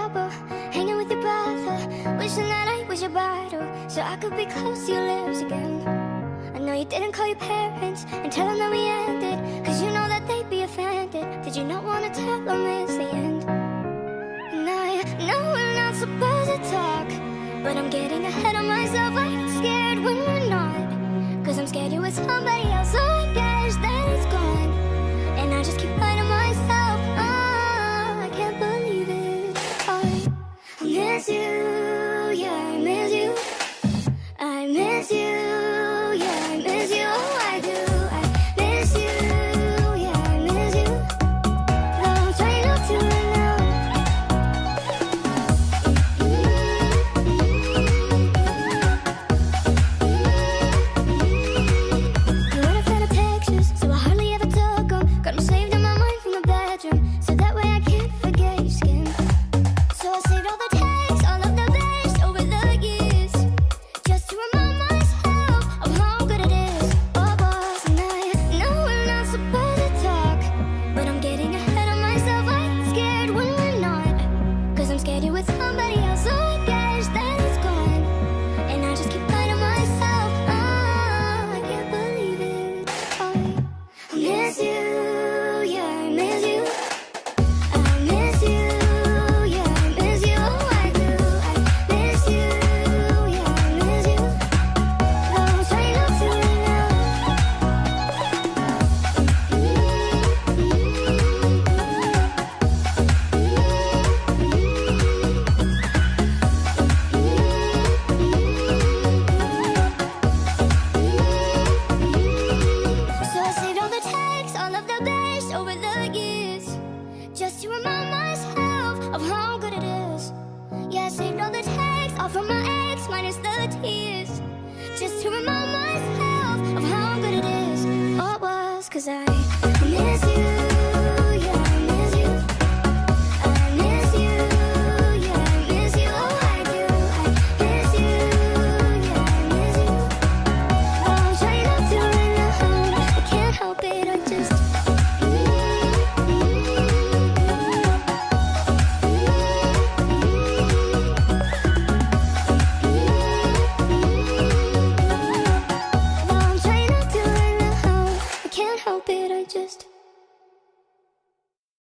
trouble, hanging with your brother, wishing that I was your bottle, so I could be close to your lips again. I know you didn't call your parents and tell them that we ended, cause you know that they'd be offended. Did you not wanna tell them it's the end? And I know we're not supposed to talk, but I'm getting ahead of myself. I get scared when we're not, cause I'm scared you're with somebody else, so I guess that it's gone. And I just keep lying to myself. Oh, I can't believe it. I miss you, yeah, I miss you. I miss you, yeah, I miss you. Oh, I do. I miss you, yeah, I miss you. Though I'm trying not to right now. You weren't a fan of pictures, so I hardly ever took them. Got them saved in my mind from the bedroom, so that way I can't forget your skin. So I saved all the texts, all of the best over the years, just to remind myself of how good it is. Oh, boss, and I know we're not supposed to talk, but I'm getting ahead of myself. I get scared when we're not, cause I'm scared you're with somebody else, so I guess that it's gone. And I just keep lying to myself. Oh, I can't believe it. I miss you, yeah, I miss you. I miss you, yeah, I miss you. Oh, I do. I miss you, yeah, I miss you. Though I'm trying not to right now. So I saved all the texts, all of the best over the years, just to remind myself of how good it is. Yeah, I saved all the texts, all from my ex, minus the tears, just to remind myself